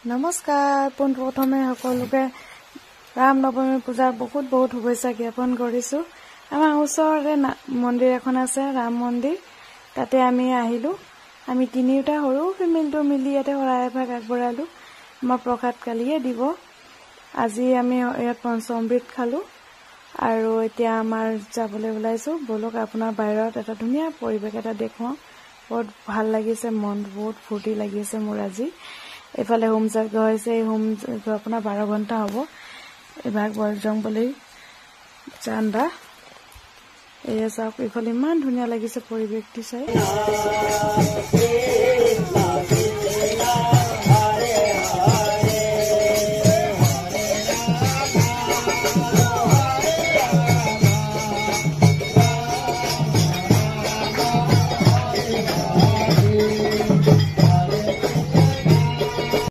নমস্কাৰ পোনপ্ৰথমে সকলোকে ৰাম নৱমী পূজাৰ বহুত শুভেচ্ছা জ্ঞাপন কৰিছো। আমাৰ ওচৰতে মন্দিৰ এখন আছে, ৰাম মন্দিৰ। তাতে আমি আহিলো। আমি তিনিটা সৰু ফেমিলিটো মিলি ইয়াতে শৰাই এভাগ আগবঢ়ালো। আমাৰ প্ৰসাদ কালিয়ে দিব। আজি আমি ইয়াত পঞ্চমৃত খালো আৰু এতিয়া আমাৰ যাবলৈ ওলাইছো। বলক আপোনাৰ বাহিৰত এটা ধুনীয়া পৰিৱেশ এটা দেখুৱাও। বহুত ভাল লাগিছে, মন বহুত ফূৰ্তি লাগিছে মোৰ আজি। এফালে হোম যজ্ঞ হৈছে, এই হোম যজ্ঞ আপোনাৰ 12 ঘণ্টা হ'ব। এভাগ বজৰংবলী চান্দা এয়া চাওক, এইফালে ইমান ধুনীয়া লাগিছে পৰিৱেশটো চাই।